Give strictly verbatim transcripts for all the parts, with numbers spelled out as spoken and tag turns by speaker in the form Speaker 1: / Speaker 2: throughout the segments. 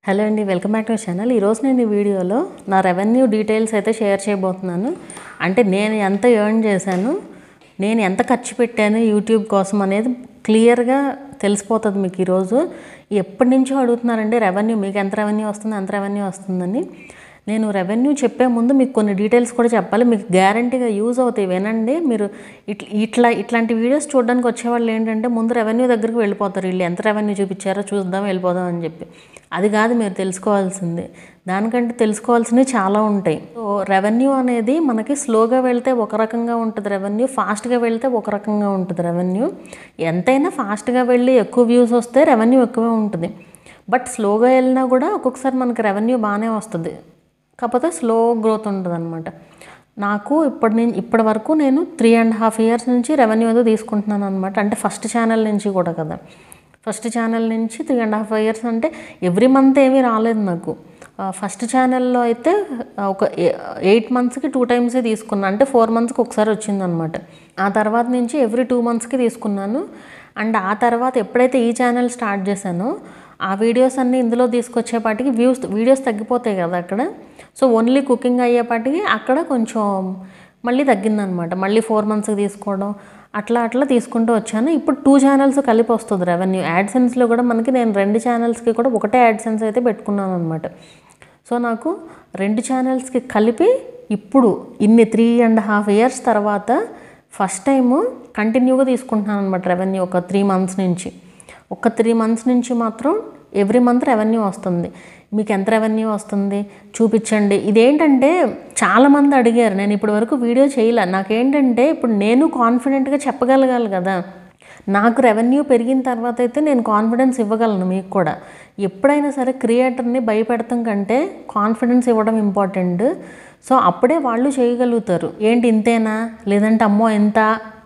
Speaker 1: Hello అండి, welcome back to my channel. ఈరోజు నేను ఈ వీడియోలో నా రెవెన్యూ డీటెయిల్స్ అయితే షేర్ చేయబోతున్నాను. అంటే నేను ఎంత ఎర్న్ చేశాను, నేను ఎంత ఖర్చు పెట్టాను యూట్యూబ్ కోసం అనేది క్లియర్గా తెలిసిపోతుంది మీకు. ఈరోజు ఎప్పటి నుంచో అడుగుతున్నారండి రెవెన్యూ, మీకు ఎంత రెవెన్యూ వస్తుంది ఎంత రెవెన్యూ వస్తుందని. నేను రెవెన్యూ చెప్పే ముందు మీకు కొన్ని డీటెయిల్స్ కూడా చెప్పాలి, మీకు గ్యారంటీగా యూజ్ అవుతాయి. వినండి. మీరు ఇట్లా ఇట్లా ఇట్లాంటి వీడియోస్ చూడడానికి వచ్చేవాళ్ళు ఏంటంటే ముందు రెవెన్యూ దగ్గరికి వెళ్ళిపోతారు. వీళ్ళు ఎంత రెవెన్యూ చూపించారో చూద్దాం వెళ్ళిపోదాం అని చెప్పి. అది కాదు మీరు తెలుసుకోవాల్సింది. దానికంటే తెలుసుకోవాల్సినవి చాలా ఉంటాయి. సో రెవెన్యూ అనేది మనకి స్లోగా వెళ్తే ఒక రకంగా ఉంటుంది రెవెన్యూ, ఫాస్ట్గా వెళ్తే ఒక రకంగా ఉంటుంది రెవెన్యూ. ఎంతైనా ఫాస్ట్గా వెళ్ళి ఎక్కువ వ్యూస్ వస్తే రెవెన్యూ ఎక్కువే ఉంటుంది. బట్ స్లోగా వెళ్ళినా కూడా ఒక్కొక్కసారి మనకి రెవెన్యూ బాగానే వస్తుంది, కాకపోతే స్లో గ్రోత్ ఉంటుంది అనమాట. నాకు ఇప్పటి నుంచి ఇప్పటి వరకు నేను త్రీ అండ్ హాఫ్ ఇయర్స్ నుంచి రెవెన్యూ ఏదో తీసుకుంటున్నాను అనమాట. అంటే ఫస్ట్ ఛానల్ నుంచి కూడా కదా, ఫస్ట్ ఛానల్ నుంచి త్రీ అండ్ హాఫ్ ఇయర్స్ అంటే ఎవ్రీ మంత్ ఏమీ రాలేదు నాకు. ఫస్ట్ ఛానల్లో అయితే ఒక ఎయిట్ మంత్స్కి టూ టైమ్సే తీసుకున్నాను, అంటే ఫోర్ మంత్స్కి ఒకసారి వచ్చిందనమాట. ఆ తర్వాత నుంచి ఎవ్రీ టూ మంత్స్కి తీసుకున్నాను. అండ్ ఆ తర్వాత ఎప్పుడైతే ఈ ఛానల్ స్టార్ట్ చేశానో ఆ వీడియోస్ అన్నీ ఇందులో తీసుకొచ్చేపాటికి వ్యూస్ వీడియోస్ తగ్గిపోతాయి కదా అక్కడ. సో ఓన్లీ కుకింగ్ అయ్యేపాటికి అక్కడ కొంచెం మళ్ళీ తగ్గిందనమాట. మళ్ళీ ఫోర్ మంత్స్కి తీసుకోవడం అట్లా అట్లా తీసుకుంటూ వచ్చాను. ఇప్పుడు టూ ఛానల్స్ కలిపి వస్తుంది రెవెన్యూ. యాడ్సెన్స్లో కూడా మనకి నేను రెండు ఛానల్స్కి కూడా ఒకటే యాడ్సెన్స్ అయితే పెట్టుకున్నాను అనమాట. సో నాకు రెండు ఛానల్స్కి కలిపి ఇప్పుడు ఇన్ని త్రీ అండ్ హాఫ్ ఇయర్స్ తర్వాత ఫస్ట్ టైము కంటిన్యూగా తీసుకుంటున్నాను అనమాట రెవెన్యూ. ఒక త్రీ మంత్స్ నుంచి ఒక త్రీ మంత్స్ నుంచి మాత్రం ఎవ్రీ మంత్ రెవెన్యూ వస్తుంది. మీకు ఎంత రెవెన్యూ వస్తుంది చూపించండి. ఇదేంటంటే చాలామంది అడిగారు, నేను ఇప్పటి వరకు వీడియో చేయలే. నాకేంటంటే ఇప్పుడు నేను కాన్ఫిడెంట్గా చెప్పగలగాలి కదా. నాకు రెవెన్యూ పెరిగిన తర్వాత అయితే నేను కాన్ఫిడెన్స్ ఇవ్వగలను మీకు కూడా. ఎప్పుడైనా సరే క్రియేటర్ని భయపెడతాం కంటే కాన్ఫిడెన్స్ ఇవ్వడం ఇంపార్టెంట్. సో అప్పుడే వాళ్ళు చేయగలుగుతారు. ఏంటి ఇంతేనా, లేదంటే అమ్మో ఎంత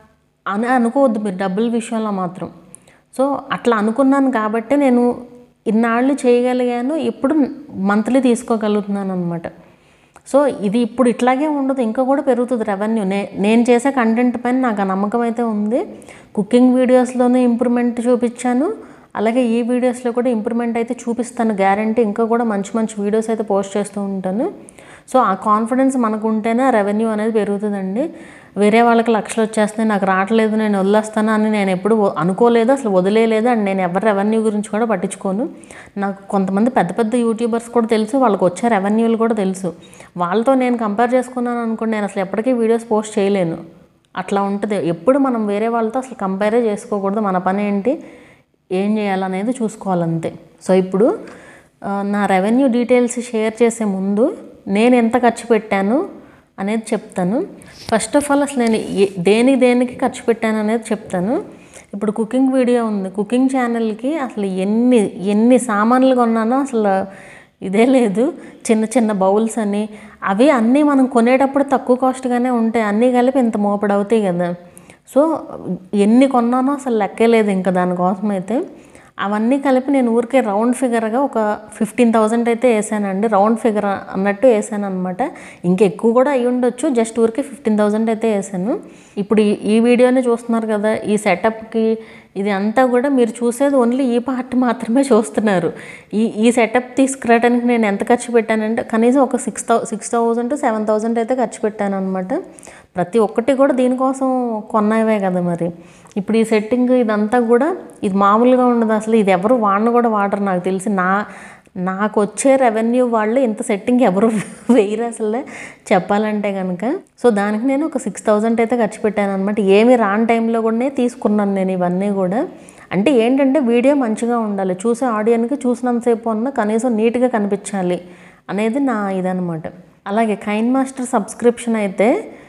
Speaker 1: అని అనుకోవద్దు మీరు డబ్బుల విషయంలో మాత్రం. సో అట్లా అనుకున్నాను కాబట్టి నేను ఇన్నాళ్ళు చేయగలిగాను, ఇప్పుడు మంత్లీ తీసుకోగలుగుతున్నాను అనమాట. సో ఇది ఇప్పుడు ఇట్లాగే ఉండదు, ఇంకా కూడా పెరుగుతుంది రెవెన్యూ. నే నేను చేసే కంటెంట్ పైన నాకు ఆ నమ్మకం అయితే ఉంది. కుకింగ్ వీడియోస్లోనే ఇంప్రూవ్మెంట్ చూపించాను, అలాగే ఈ వీడియోస్లో కూడా ఇంప్రూవ్మెంట్ అయితే చూపిస్తాను గ్యారంటీ. ఇంకా కూడా మంచి మంచి వీడియోస్ అయితే పోస్ట్ చేస్తూ ఉంటాను. సో ఆ కాన్ఫిడెన్స్ మనకు ఉంటేనే రెవెన్యూ అనేది పెరుగుతుందండి. వేరే వాళ్ళకి లక్షలు వచ్చేస్తున్నాయి నాకు రావట్లేదు నేను వదిలేస్తాను అని నేను ఎప్పుడు అనుకోలేదు, అసలు వదిలేలేదు. అండ్ నేను ఎవరి రెవెన్యూ గురించి కూడా పట్టించుకోను. నాకు కొంతమంది పెద్ద పెద్ద యూట్యూబర్స్ కూడా తెలుసు, వాళ్ళకి వచ్చే రెవెన్యూలు కూడా తెలుసు. వాళ్ళతో నేను కంపేర్ చేసుకున్నాను అనుకోండి, నేను అసలు ఎప్పటికీ వీడియోస్ పోస్ట్ చేయలేను. అట్లా ఉంటుంది. ఎప్పుడు మనం వేరే వాళ్ళతో అసలు కంపేరే చేసుకోకూడదు. మన పని ఏంటి, ఏం చేయాలనేది చూసుకోవాలంతే. సో ఇప్పుడు నా రెవెన్యూ డీటెయిల్స్ షేర్ చేసే ముందు నేను ఎంత ఖర్చు పెట్టాను అనేది చెప్తాను. ఫస్ట్ ఆఫ్ ఆల్ అసలు నేను దేనికి దేనికి ఖర్చు పెట్టాను అనేది చెప్తాను. ఇప్పుడు కుకింగ్ వీడియో ఉంది, కుకింగ్ ఛానల్కి అసలు ఎన్ని ఎన్ని సామాన్లు కొన్నానో అసలు ఇదే లేదు. చిన్న చిన్న బౌల్స్ అని అవి అన్నీ మనం కొనేటప్పుడు తక్కువ కాస్ట్గానే ఉంటాయి, అన్నీ కలిపి ఇంత మోపడు అవుతాయి కదా. సో ఎన్ని కొన్నానో అసలు లెక్కే లేదు ఇంకా దానికోసం అయితే. అవన్నీ కలిపి నేను ఊరికే రౌండ్ ఫిగర్గా ఒక ఫిఫ్టీన్ థౌజండ్ అయితే వేసానండి, రౌండ్ ఫిగర్ అన్నట్టు వేసాను అనమాట. ఇంకా ఎక్కువ కూడా అయ్యి ఉండొచ్చు, జస్ట్ ఊరికే ఫిఫ్టీన్ థౌజండ్ అయితే వేసాను. ఇప్పుడు ఈ వీడియోని చూస్తున్నారు కదా, ఈ సెటప్కి ఇది అంతా కూడా మీరు చూసేది ఓన్లీ ఈ పార్ట్ మాత్రమే చూస్తున్నారు. ఈ ఈ సెటప్ తీసుకురావడానికి నేను ఎంత ఖర్చు పెట్టానంటే కనీసం ఒక six thou six thousand to seven thousand అయితే ఖర్చు పెట్టాను అనమాట. ప్రతి ఒక్కటి కూడా దీనికోసం కొన్నవే కదా మరి. ఇప్పుడు ఈ సెట్టింగ్ ఇదంతా కూడా ఇది మామూలుగా ఉండదు అసలు. ఇది ఎవరు వాడిని కూడా వాడరు నాకు తెలిసి. నా నాకు వచ్చే రెవెన్యూ వాళ్ళు ఇంత సెట్టింగ్ ఎవరు వేయరు అసలు చెప్పాలంటే కనుక. సో దానికి నేను ఒక సిక్స్ థౌజండ్ అయితే ఖర్చు పెట్టాను అనమాట. ఏమి రాని టైంలో కూడా తీసుకున్నాను నేను ఇవన్నీ కూడా. అంటే ఏంటంటే వీడియో మంచిగా ఉండాలి, చూసే ఆడియన్కి చూసినంతసేపు ఉన్న కనీసం నీట్గా కనిపించాలి అనేది నా ఇదనమాట. అలాగే కైన్ మాస్టర్ సబ్స్క్రిప్షన్ అయితే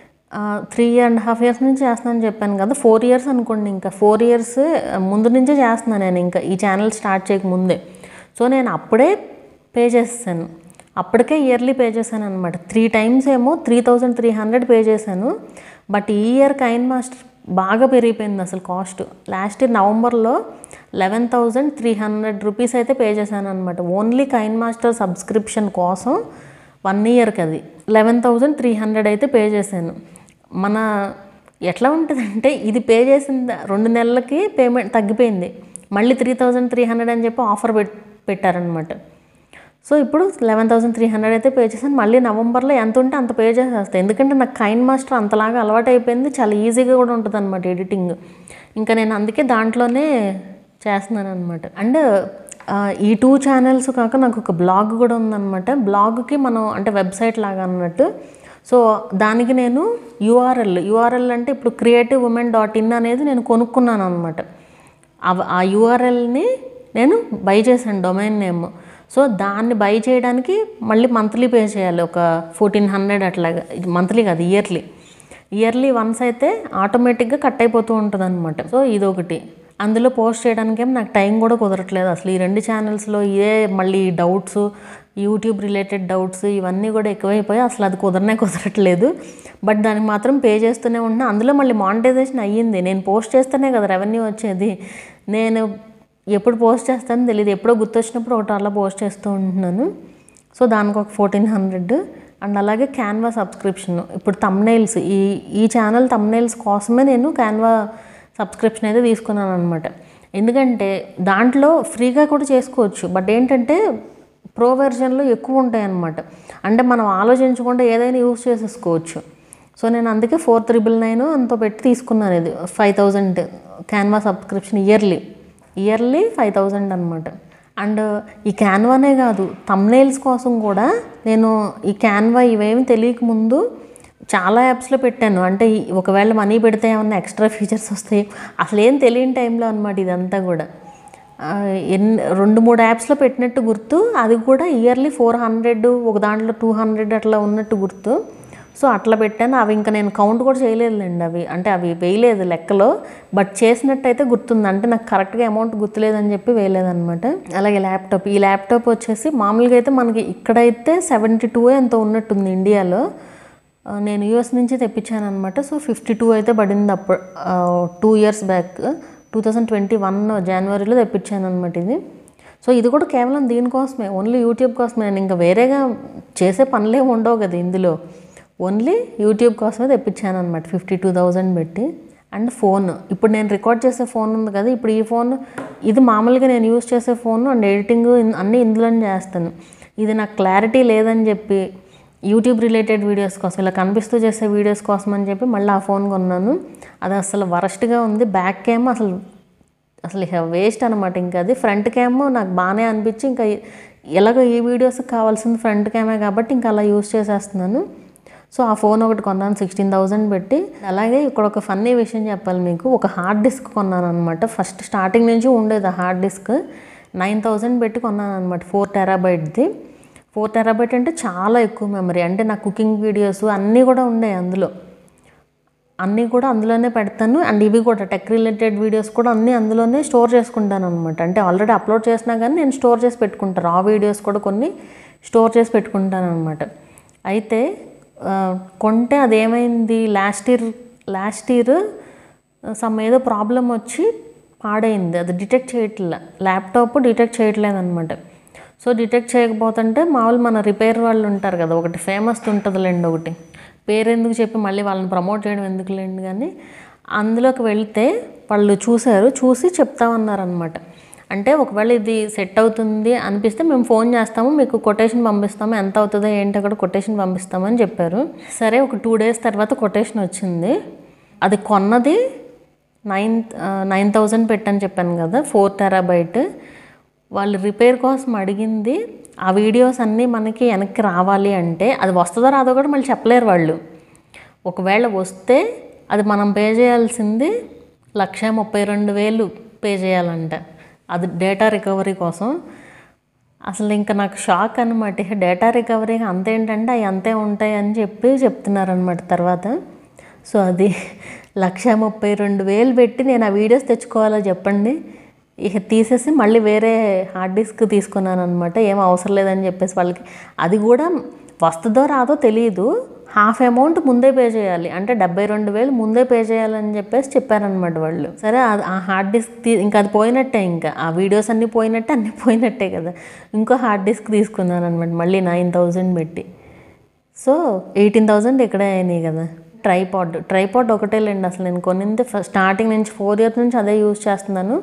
Speaker 1: త్రీ అండ్ హాఫ్ ఇయర్స్ నుంచి చేస్తున్నానని చెప్పాను కదా, ఫోర్ ఇయర్స్ అనుకోండి. ఇంకా ఫోర్ ఇయర్స్ ముందు నుంచే చేస్తున్నాను నేను, ఇంకా ఈ ఛానల్ స్టార్ట్ చేయకముందే. సో నేను అప్పుడే పే చేస్తాను, అప్పటికే ఇయర్లీ పే చేశాను అనమాట. త్రీ టైమ్స్ ఏమో three thousand three hundred pay చేశాను. బట్ ఈ ఇయర్ కైన్ మాస్టర్ బాగా పెరిగిపోయింది అసలు కాస్ట్. లాస్ట్ ఇయర్ నవంబర్లో eleven thousand three hundred rupees అయితే పే చేశాను అనమాట ఓన్లీ కైన్ మాస్టర్ సబ్స్క్రిప్షన్ కోసం. వన్ ఇయర్కి అది లెవెన్ థౌజండ్ త్రీ హండ్రెడ్ అయితే పే చేశాను. మన ఎట్లా ఉంటుందంటే ఇది పే చేసిన రెండు నెలలకి పేమెంట్ తగ్గిపోయింది, మళ్ళీ త్రీ థౌజండ్ త్రీ హండ్రెడ్ అని చెప్పి ఆఫర్ పెట్ పెట్టారనమాట. సో ఇప్పుడు లెవెన్ థౌసండ్ త్రీ హండ్రెడ్ అయితే పే చేశాను. మళ్ళీ నవంబర్లో ఎంత ఉంటే అంత పే చేసేస్తాను, ఎందుకంటే నాకు కైన్ మాస్టర్ అంతలాగా అలవాటు అయిపోయింది, చాలా ఈజీగా కూడా ఉంటుంది అనమాట ఎడిటింగ్. ఇంకా నేను అందుకే దాంట్లోనే చేస్తున్నాను అనమాట. అండ్ ఈ టూ ఛానల్స్ కాక నాకు ఒక బ్లాగ్ కూడా ఉందన్నమాట. బ్లాగ్కి మనం అంటే వెబ్సైట్ లాగా అన్నట్టు. సో దానికి నేను యూఆర్ఎల్ యూఆర్ఎల్ అంటే ఇప్పుడు క్రియేటివ్ ఉమెన్ డాట్ ఇన్ అనేది నేను కొనుక్కున్నాను అనమాట. ఆ యూఆర్ఎల్ని నేను బై చేశాను, డొమైన్ నేమ్. సో దాన్ని బై చేయడానికి మళ్ళీ మంత్లీ పే చేయాలి, ఒక ఫోర్టీన్ హండ్రెడ్ అట్లాగా. మంత్లీ కాదు, ఇయర్లీ ఇయర్లీ వన్స్ అయితే ఆటోమేటిక్గా కట్ అయిపోతూ ఉంటుంది అనమాట. సో ఇదొకటి. అందులో పోస్ట్ చేయడానికేం నాకు టైం కూడా కుదరట్లేదు అసలు. ఈ రెండు ఛానల్స్లో ఇదే మళ్ళీ డౌట్స్, యూట్యూబ్ రిలేటెడ్ డౌట్స్ ఇవన్నీ కూడా ఎక్కువైపోయి అసలు అది కుదరనే కుదరట్లేదు. బట్ దానికి మాత్రం పే చేస్తూనే ఉన్నా. అందులో మళ్ళీ మానిటైజేషన్ అయ్యింది. నేను పోస్ట్ చేస్తేనే కదా రెవెన్యూ వచ్చేది. నేను ఎప్పుడు పోస్ట్ చేస్తానో తెలియదు, ఎప్పుడో గుర్తొచ్చినప్పుడు ఒకటి అలా పోస్ట్ చేస్తూ ఉంటున్నాను. సో దానికి ఒక ఫోర్టీన్ హండ్రెడ్. అండ్ అలాగే క్యాన్వా సబ్స్క్రిప్షన్. ఇప్పుడు తమ్నైల్స్, ఈ ఈ ఛానల్ తమ్నైల్స్ కోసమే నేను క్యాన్వా సబ్స్క్రిప్షన్ అయితే తీసుకున్నాను అనమాట. ఎందుకంటే దాంట్లో ఫ్రీగా కూడా చేసుకోవచ్చు, బట్ ఏంటంటే ప్రో వెర్షన్లో ఎక్కువ ఉంటాయి అన్నమాట. అంటే మనం ఆలోచించకుండా ఏదైనా యూజ్ చేసేసుకోవచ్చు. సో నేను అందుకే ఫోర్ త్రిబుల్ నైన్ అంతో పెట్టి తీసుకున్నాను. ఇది five thousand Canva subscription yearly yearly five thousand అనమాట. అండ్ ఈ క్యాన్వానే కాదు, తమ్నైల్స్ కోసం కూడా నేను ఈ క్యాన్వా ఇవేమి తెలియకముందు చాలా యాప్స్లో పెట్టాను. అంటే ఒకవేళ మనీ పెడితే ఏమన్నా ఎక్స్ట్రా ఫీచర్స్ వస్తాయి, అసలు ఏం తెలియని టైంలో అనమాట ఇదంతా కూడా. ఎన్ని రెండు మూడు యాప్స్లో పెట్టినట్టు గుర్తు. అది కూడా ఇయర్లీ ఫోర్ హండ్రెడ్ ఒక దాంట్లో టూ హండ్రెడ్ అట్లా ఉన్నట్టు గుర్తు. సో అట్లా పెట్టాను. అవి ఇంకా నేను కౌంట్ కూడా చేయలేదులేండి, అవి అంటే అవి వేయలేదు లెక్కలో. బట్ చేసినట్టయితే గుర్తుంది, అంటే నాకు కరెక్ట్గా అమౌంట్ గుర్తులేదని చెప్పి వేయలేదనమాట. అలాగే ల్యాప్టాప్, ఈ ల్యాప్టాప్ వచ్చేసి మామూలుగా అయితే మనకి ఇక్కడైతే సెవెంటీ టూ ఎంతో ఉన్నట్టుంది ఇండియాలో. నేను యూఎస్ నుంచి తెప్పించాను అనమాట. సో ఫిఫ్టీ టూ అయితే పడింది అప్పుడు, two years back two thousand twenty one జనవరిలో తెప్పించాను అనమాట ఇది. సో ఇది కూడా కేవలం దీనికోసమే, ఓన్లీ యూట్యూబ్ కోసమే. నేను ఇంకా వేరేగా చేసే పనులే ఉండవు కదా ఇందులో, ఓన్లీ యూట్యూబ్ కోసమే తెప్పించాను అనమాట ఫిఫ్టీ టూ థౌజండ్ పెట్టి. అండ్ ఫోన్, ఇప్పుడు నేను రికార్డ్ చేసే ఫోన్ ఉంది కదా, ఇప్పుడు ఈ ఫోన్ ఇది మామూలుగా నేను యూజ్ చేసే ఫోన్. అండ్ ఎడిటింగ్ అన్నీ ఇందులోనే చేస్తాను. ఇది నాకు క్లారిటీ లేదని చెప్పి యూట్యూబ్ రిలేటెడ్ వీడియోస్ కోసం, ఇలా కనిపిస్తూ చేసే వీడియోస్ కోసం అని చెప్పి మళ్ళీ ఆ ఫోన్ కొన్నాను. అది అసలు వరస్ట్గా ఉంది. బ్యాక్ క్యామ్ అసలు అసలు వేస్ట్ అనమాట. ఇంకా అది ఫ్రంట్ క్యామ్ నాకు బాగానే అనిపించి, ఇంకా ఎలాగో ఈ వీడియోస్కి కావాల్సింది ఫ్రంట్ క్యామే కాబట్టి ఇంకా అలా యూజ్ చేసేస్తున్నాను. సో ఆ ఫోన్ ఒకటి కొన్నాను సిక్స్టీన్ థౌజండ్ పెట్టి. అలాగే ఇక్కడ ఒక ఫన్నీ విషయం చెప్పాలి మీకు, ఒక హార్డ్ డిస్క్ కొన్నాను అనమాట. ఫస్ట్ స్టార్టింగ్ నుంచి ఉండేది ఆ హార్డ్ డిస్క్, నైన్ థౌజండ్ పెట్టి కొన్నాను అనమాట, ఫోర్ టెరాబైట్ది. ఫోర్ టెరాబైట్ అంటే చాలా ఎక్కువ మెమరీ. అంటే నా కుకింగ్ వీడియోస్ అన్నీ కూడా ఉన్నాయి అందులో, అన్నీ కూడా అందులోనే పెడతాను. అండ్ ఇవి కూడా టెక్ రిలేటెడ్ వీడియోస్ కూడా అన్నీ అందులోనే స్టోర్ చేసుకుంటాను అనమాట. అంటే ఆల్రెడీ అప్లోడ్ చేసినా కానీ నేను స్టోర్ చేసి పెట్టుకుంటాను. ఆ వీడియోస్ కూడా కొన్ని స్టోర్ చేసి పెట్టుకుంటాను అనమాట. అయితే కొంటే అదేమైంది, last year last year some ఏదో ప్రాబ్లం వచ్చి పాడైంది. అది డిటెక్ట్ చేయట్లే, ల్యాప్టాప్ డిటెక్ట్ చేయట్లేదు అనమాట. సో డిటెక్ట్ చేయకపోతుంటే మామూలు మన రిపేర్ వాళ్ళు ఉంటారు కదా, ఒకటి ఫేమస్ ఉంటుందిలేండి, ఒకటి పేరు ఎందుకు చెప్పి మళ్ళీ వాళ్ళని ప్రమోట్ చేయడం ఎందుకులేండి, కానీ అందులోకి వెళ్తే వాళ్ళు చూశారు, చూసి చెప్తామన్నారనమాట. అంటే ఒకవేళ ఇది సెట్ అవుతుంది అనిపిస్తే మేము ఫోన్ చేస్తాము, మీకు కొటేషన్ పంపిస్తాము, ఎంత అవుతుందో ఏంటో కూడా కొటేషన్ పంపిస్తామని చెప్పారు. సరే ఒక టూ డేస్ తర్వాత కొటేషన్ వచ్చింది. అది కొన్నది నైన్ నైన్ థౌజండ్ పెట్టని చెప్పాను కదా, ఫోర్ టెరాబైట్. వాళ్ళు రిపేర్ కోసం అడిగింది ఆ వీడియోస్ అన్నీ మనకి వెనక్కి రావాలి అంటే, అది వస్తుందో రాదో కూడా మళ్ళీ చెప్పలేరు వాళ్ళు. ఒకవేళ వస్తే అది మనం పే చేయాల్సింది లక్ష ముప్పై రెండు వేలు పే చేయాలంట, అది డేటా రికవరీ కోసం. అసలు ఇంకా నాకు షాక్ అనమాట. డేటా రికవరీగా అంతేంటంటే అవి అంతే ఉంటాయి అని చెప్పి చెప్తున్నారనమాట తర్వాత. సో అది లక్ష ముప్పై రెండు వేలు పెట్టి నేను ఆ వీడియోస్ తెచ్చుకోవాలో చెప్పండి. ఇక తీసేసి మళ్ళీ వేరే హార్డ్ డిస్క్ తీసుకున్నాను అనమాట, ఏం అవసరం లేదని చెప్పేసి వాళ్ళకి. అది కూడా వస్తుందో రాదో తెలియదు, హాఫ్ అమౌంట్ ముందే పే చేయాలి, అంటే డెబ్బై రెండు వేలు ముందే పే చేయాలని చెప్పేసి చెప్పారనమాట వాళ్ళు. సరే ఆ హార్డ్ డిస్క్ తీ ఇంకా అది పోయినట్టే, ఇంకా ఆ వీడియోస్ అన్నీ పోయినట్టే, అన్నీ పోయినట్టే కదా. ఇంకో హార్డ్ డిస్క్ తీసుకున్నాను అనమాట మళ్ళీ నైన్ థౌజండ్ పెట్టి. సో ఎయిటీన్ థౌజండ్ ఇక్కడే అయినాయి కదా. ట్రైపాడ్ ట్రైపాడ్ ఒకటే లేండి అసలు నేను కొనింది స్టార్టింగ్ నుంచి, ఫోర్ ఇయర్స్ నుంచి అదే యూజ్ చేస్తున్నాను.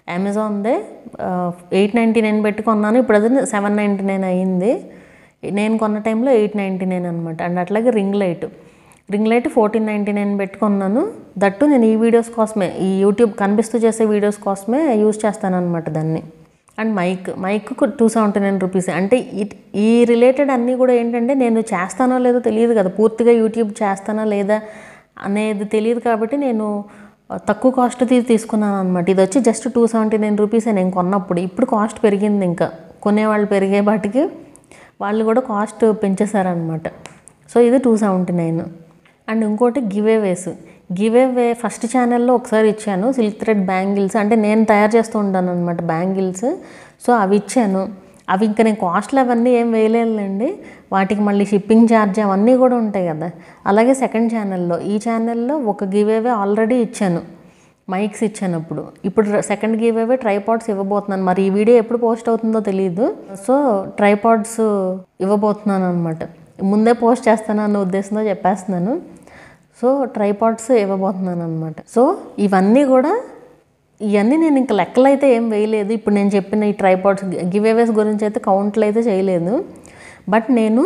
Speaker 1: అమెజాన్దే ఎయిట్ నైంటీ నైన్ పెట్టి కొన్నాను. ఇప్పుడు అది సెవెన్ నైంటీ నైన్ అయ్యింది. నేను కొన్న టైంలో ఎయిట్ నైంటీ నైన్ అనమాట. అండ్ అట్లాగే ring light ring light fourteen ninety nine పెట్టుకున్నాను. దట్టు నేను ఈ వీడియోస్ కోసమే, ఈ యూట్యూబ్ కనిపిస్తూ చేసే వీడియోస్ కోసమే యూజ్ చేస్తాను అనమాట దాన్ని. And mike mike two seventy nine rupees. అంటే ఈ రిలేటెడ్ అన్నీ కూడా ఏంటంటే నేను చేస్తానో లేదో తెలియదు కదా, పూర్తిగా యూట్యూబ్ చేస్తానా లేదా అనేది తెలియదు కాబట్టి నేను తక్కువ కాస్ట్ తీసి తీసుకున్నాను అనమాట. ఇది వచ్చి జస్ట్ టూ సెవెంటీ నైన్ రూపీసే నేను కొన్నప్పుడు. ఇప్పుడు కాస్ట్ పెరిగింది, ఇంకా కొనేవాళ్ళు పెరిగే వాటికి వాళ్ళు కూడా కాస్ట్ పెంచేశారనమాట. సో ఇది టూ సెవెంటీ నైన్. అండ్ ఇంకోటి గివేవేస్ గివేవే ఫస్ట్ ఛానల్లో ఒకసారి ఇచ్చాను, సిల్క్ థ్రెడ్ బ్యాంగిల్స్. అంటే నేను తయారు చేస్తూ ఉంటాను అనమాట బ్యాంగిల్స్. సో అవి ఇచ్చాను. అవి ఇంకా నేను కాస్ట్లు అవన్నీ ఏం వేయలేదండి, వాటికి మళ్ళీ షిప్పింగ్ ఛార్జ్ అవన్నీ కూడా ఉంటాయి కదా. అలాగే సెకండ్ ఛానల్లో, ఈ ఛానల్లో ఒక గివేవే ఆల్రెడీ ఇచ్చాను, మైక్స్ ఇచ్చాను. అప్పుడు ఇప్పుడు సెకండ్ గివేవే ట్రైపాడ్స్ ఇవ్వబోతున్నాను. మరి ఈ వీడియో ఎప్పుడు పోస్ట్ అవుతుందో తెలియదు. సో ట్రైపాడ్స్ ఇవ్వబోతున్నాను అనమాట. ముందే పోస్ట్ చేస్తాను అన్న ఉద్దేశంతో చెప్పేస్తున్నాను. సో ట్రైపాడ్స్ ఇవ్వబోతున్నాను అనమాట. సో ఇవన్నీ కూడా ఇవన్నీ నేను ఇంకా లెక్కలు అయితే ఏం వేయలేదు. ఇప్పుడు నేను చెప్పిన ఈ ట్రైపాడ్స్ గివేవేస్ గురించి అయితే కౌంట్లు అయితే చేయలేదు. బట్ నేను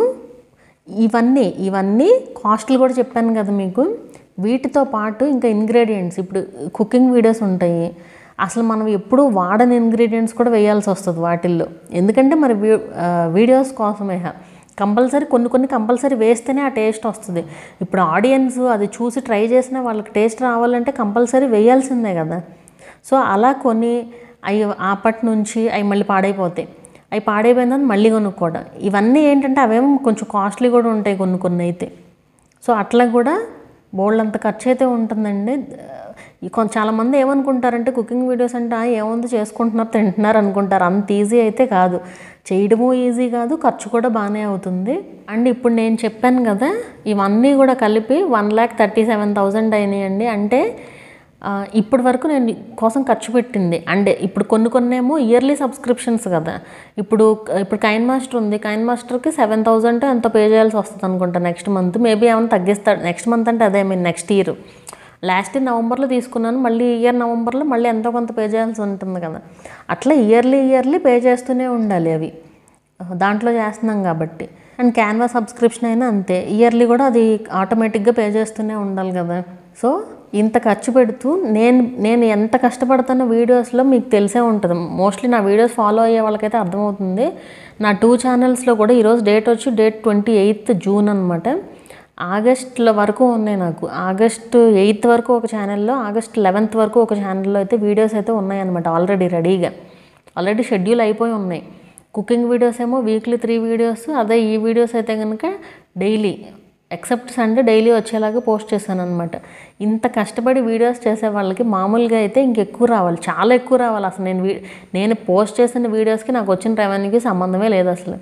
Speaker 1: ఇవన్నీ ఇవన్నీ కాస్ట్లు కూడా చెప్పాను కదా మీకు. వీటితో పాటు ఇంకా ఇంగ్రీడియంట్స్, ఇప్పుడు కుకింగ్ వీడియోస్ ఉంటాయి, అసలు మనం ఎప్పుడూ వాడని ఇంగ్రీడియంట్స్ కూడా వేయాల్సి వస్తుంది వాటిల్లో. ఎందుకంటే మరి వీడియోస్ కోసమే కంపల్సరీ కొన్ని కొన్ని కంపల్సరీ వేస్తేనే ఆ టేస్ట్ వస్తుంది. ఇప్పుడు ఆడియన్స్ అది చూసి ట్రై చేసినా వాళ్ళకి టేస్ట్ రావాలంటే కంపల్సరీ వేయాల్సిందే కదా. సో అలా కొన్ని అవి అప్పటి నుంచి అవి మళ్ళీ పాడైపోతాయి. అవి పాడైపోయిందని మళ్ళీ కొనుక్కోవడం, ఇవన్నీ ఏంటంటే అవేమో కొంచెం కాస్ట్లీ కూడా ఉంటాయి కొన్ని కొన్ని అయితే. సో అట్లా కూడా బోల్డ్ అంత ఖర్చు అయితే ఉంటుందండి. కొంచెం చాలామంది ఏమనుకుంటారంటే కుకింగ్ వీడియోస్ అంటే ఏముంది చేసుకుంటున్నారు తింటున్నారు అనుకుంటారు. అంత ఈజీ అయితే కాదు, చేయడము ఈజీ కాదు, ఖర్చు కూడా బాగానే అవుతుంది. అండ్ ఇప్పుడు నేను చెప్పాను కదా, ఇవన్నీ కూడా కలిపి one lakh thirty seven thousand అయినాయండి. అంటే ఇప్పటి వరకు నేను కోసం ఖర్చు పెట్టింది. అంటే ఇప్పుడు కొన్ని కొన్ని ఏమో ఇయర్లీ సబ్స్క్రిప్షన్స్ కదా. ఇప్పుడు ఇప్పుడు కైన్ మాస్టర్ ఉంది, కైన్ మాస్టర్కి సెవెన్ థౌజండ్ ఎంత పే చేయాల్సి వస్తుంది అనుకుంటా నెక్స్ట్ మంత్. మేబీ ఏమైనా తగ్గిస్తాడు నెక్స్ట్ మంత్, అంటే అదే mean next year. Last year నవంబర్లో తీసుకున్నాను, మళ్ళీ ఇయర్ నవంబర్లో మళ్ళీ ఎంతో కొంత పే చేయాల్సి ఉంటుంది కదా. అట్లా ఇయర్లీ ఇయర్లీ పే చేస్తూనే ఉండాలి అవి, దాంట్లో చేస్తున్నాం కాబట్టి. అండ్ క్యాన్వా సబ్స్క్రిప్షన్ అయినా అంతే, ఇయర్లీ కూడా అది ఆటోమేటిక్గా పే చేస్తూనే ఉండాలి కదా. సో ఇంత ఖర్చు పెడుతూ నేను నేను ఎంత కష్టపడుతున్న వీడియోస్లో మీకు తెలిసే ఉంటుంది. మోస్ట్లీ నా వీడియోస్ ఫాలో అయ్యే వాళ్ళకైతే అర్థమవుతుంది. నా టూ ఛానల్స్లో కూడా ఈరోజు డేట్ వచ్చి డేట్ ట్వంటీ ఎయిత్ జూన్ అనమాట. ఆగస్ట్లో వరకు ఉన్నాయి నాకు. ఆగస్ట్ ఎయిత్ వరకు ఒక ఛానల్లో, ఆగస్ట్ లెవెన్త్ వరకు ఒక ఛానల్లో అయితే వీడియోస్ అయితే ఉన్నాయన్నమాట ఆల్రెడీ రెడీగా. ఆల్రెడీ షెడ్యూల్ అయిపోయి ఉన్నాయి. కుకింగ్ వీడియోస్ ఏమో వీక్లీ త్రీ వీడియోస్, అదే ఈ వీడియోస్ అయితే కనుక డైలీ ఎక్సెప్ట్ సండే డైలీ వచ్చేలాగా పోస్ట్ చేశాను అనమాట. ఇంత కష్టపడి వీడియోస్ చేసే వాళ్ళకి మామూలుగా అయితే ఇంకెక్కువ రావాలి, చాలా ఎక్కువ రావాలి. అసలు నేను నేను పోస్ట్ చేసిన వీడియోస్కి నాకు వచ్చిన రెవెన్యూకి సంబంధమే లేదు అసలు,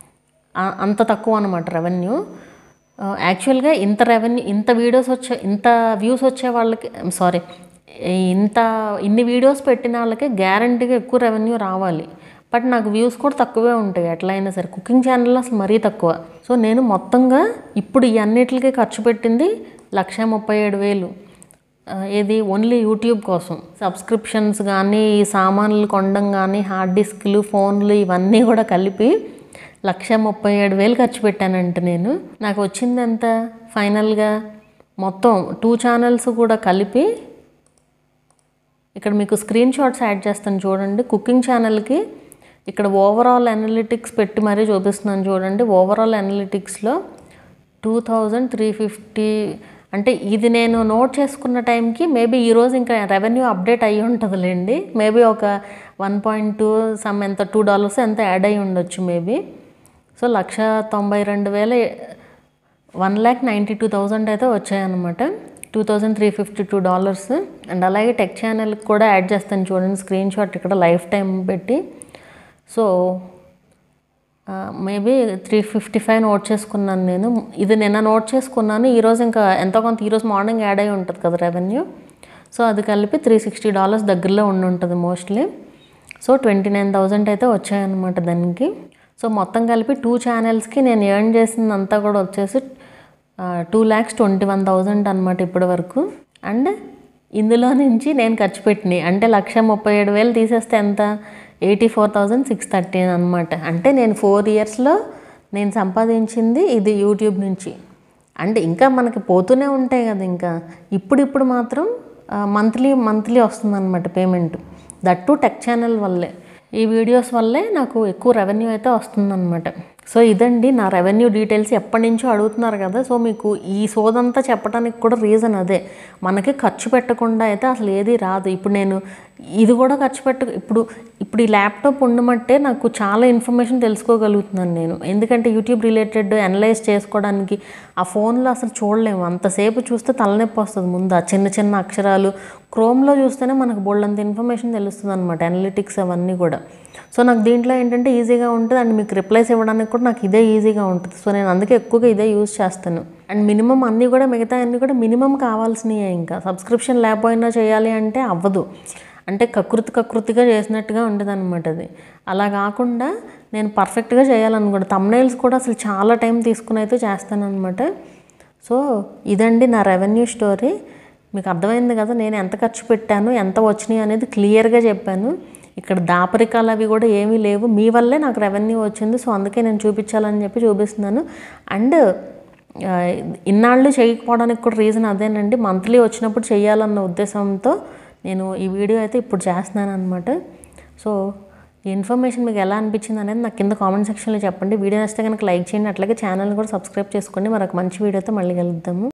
Speaker 1: అంత తక్కువ అనమాట రెవెన్యూ. యాక్చువల్గా ఇంత రెవెన్యూ ఇంత వీడియోస్ వచ్చే ఇంత వ్యూస్ వచ్చే వాళ్ళకి సారీ ఇంత ఇన్ని వీడియోస్ పెట్టిన వాళ్ళకి గ్యారంటీగా ఎక్కువ రెవెన్యూ రావాలి. బట్ నాకు వ్యూస్ కూడా తక్కువే ఉంటాయి ఎట్లా అయినా సరే. కుకింగ్ ఛానల్లో అసలు మరీ తక్కువ. సో నేను మొత్తంగా ఇప్పుడు ఈ అన్నిటికీ ఖర్చు పెట్టింది లక్ష ముప్పై ఏడు వేలు ఏది ఓన్లీ యూట్యూబ్ కోసం. సబ్స్క్రిప్షన్స్ కానీ, సామాన్లు కొనడం కానీ, హార్డ్ డిస్క్లు, ఫోన్లు ఇవన్నీ కూడా కలిపి లక్ష ముప్పై ఏడు వేలు ఖర్చు పెట్టానంటే నేను. నాకు వచ్చింది ఎంత ఫైనల్గా మొత్తం టూ ఛానల్స్ కూడా కలిపి, ఇక్కడ మీకు స్క్రీన్ షాట్స్ యాడ్ చేస్తాను చూడండి. కుకింగ్ ఛానల్కి ఇక్కడ ఓవరాల్ అనలిటిక్స్ పెట్టి మరీ చూపిస్తున్నాను చూడండి. ఓవరాల్ అనలిటిక్స్లో టూ థౌజండ్ త్రీ ఫిఫ్టీ అంటే ఇది నేను నోట్ చేసుకున్న టైంకి మేబీ ఈరోజు ఇంకా రెవెన్యూ అప్డేట్ అయ్యి ఉంటుందిలేండి. మేబీ ఒక వన్ పాయింట్ టూ సమ్ ఎంత టూ డాలర్స్ ఎంత యాడ్ అయ్యి ఉండొచ్చు మేబీ. సో లక్ష తొంభై రెండు వేల one lakh ninety two thousand అయితే వచ్చాయన్నమాట, two thousand three fifty two dollars. And అలాగే టెక్ ఛానల్కి కూడా యాడ్ చేస్తాను చూడండి స్క్రీన్ షాట్ ఇక్కడ లైఫ్ టైం పెట్టి. So maybe three fifty five note చేసుకున్నాను నేను. ఇది నిన్న నోట్ చేసుకున్నాను, ఈరోజు ఇంకా ఎంతో కొంత ఈరోజు మార్నింగ్ యాడ్ అయి ఉంటుంది కదా రెవెన్యూ. సో అది కలిపి త్రీ సిక్స్టీ డాలర్స్ దగ్గరలో ఉండి ఉంటుంది mostly. So twenty nine thousand అయితే వచ్చాయన్నమాట దానికి. సో మొత్తం కలిపి టూ ఛానల్స్కి నేను ఎర్న్ చేసిందంతా కూడా వచ్చేసి two lakhs twenty one thousand అనమాట ఇప్పటి వరకు. అండ్ ఇందులో నుంచి నేను ఖర్చు పెట్టినాయి అంటే లక్ష ముప్పై ఏడు వేలు తీసేస్తే ఎంత eighty four thousand six thirteen అనమాట. అంటే నేను ఫోర్ ఇయర్స్లో నేను సంపాదించింది ఇది యూట్యూబ్ నుంచి. అంటే ఇంకా మనకి పోతూనే ఉంటాయి కదా, ఇంకా ఇప్పుడిప్పుడు మాత్రం మంత్లీ మంత్లీ వస్తుందన్నమాట పేమెంట్. దట్టు టెక్ ఛానల్ వల్లే, ఈ వీడియోస్ వల్లే నాకు ఎక్కువ రెవెన్యూ అయితే వస్తుందన్నమాట. సో ఇదండి నా రెవెన్యూ డీటెయిల్స్. ఎప్పటి నుంచో అడుగుతున్నారు కదా, సో మీకు ఈ సోదంతా చెప్పడానికి కూడా రీజన్ అదే. మనకి ఖర్చు పెట్టకుండా అయితే అసలు ఏది రాదు. ఇప్పుడు నేను ఇది కూడా ఖర్చు పెట్ట ఇప్పుడు ఇప్పుడు ఈ ల్యాప్టాప్ ఉండమంటే నాకు చాలా ఇన్ఫర్మేషన్ తెలుసుకోగలుగుతున్నాను నేను. ఎందుకంటే యూట్యూబ్ రిలేటెడ్ అనలైజ్ చేసుకోవడానికి ఆ ఫోన్లో అసలు చూడలేము. అంతసేపు చూస్తే తలనొప్పి వస్తుంది ముందు. ఆ చిన్న చిన్న అక్షరాలు క్రోమ్లో చూస్తేనే మనకు బోల్డంత ఇన్ఫర్మేషన్ తెలుస్తుంది అనమాట, అనలిటిక్స్ అవన్నీ కూడా. సో నాకు దీంట్లో ఏంటంటే ఈజీగా ఉంటుంది అండ్ మీకు రిప్లైస్ ఇవ్వడానికి కూడా నాకు ఇదే ఈజీగా ఉంటుంది. సో నేను అందుకే ఎక్కువగా ఇదే యూజ్ చేస్తాను. అండ్ మినిమం అన్నీ కూడా మిగతా అన్నీ కూడా మినిమం కావాల్సినవి. ఇంకా సబ్స్క్రిప్షన్ లేకపోయినా చేయాలి అంటే అవ్వదు, అంటే కకృతి కకృతిగా చేసినట్టుగా ఉంటుంది అనమాట అది. అలా కాకుండా నేను పర్ఫెక్ట్గా చేయాలనుకుంటా. థంబ్నెయిల్స్ కూడా అసలు చాలా టైం తీసుకుని అయితే చేస్తాను అనమాట. సో ఇదండి నా రెవెన్యూ స్టోరీ. మీకు అర్థమైంది కదా నేను ఎంత ఖర్చు పెట్టాను, ఎంత వచ్చినాయి అనేది క్లియర్గా చెప్పాను. ఇక్కడ దాపరికాలు అవి కూడా ఏమీ లేవు, మీ వల్లే నాకు రెవెన్యూ వచ్చింది. సో అందుకే నేను చూపించాలని చెప్పి చూపిస్తున్నాను. అండ్ ఇన్నాళ్ళు చేయకపోవడానికి కూడా రీజన్ అదేనండి, మంత్లీ వచ్చినప్పుడు చేయాలన్న ఉద్దేశంతో నేను ఈ వీడియో అయితే ఇప్పుడు చేస్తున్నాను అనమాట. సో ఈ ఇన్ఫర్మేషన్ మీకు ఎలా అనిపించింది అనేది నాకు కింద కామెంట్ సెక్షన్లో చెప్పండి. వీడియో నచ్చితే కనుక లైక్ చేయండి, అట్లాగే ఛానల్ కూడా సబ్స్క్రైబ్ చేసుకోండి. మరొక మంచి వీడియోతో మళ్ళీ కలుద్దాము.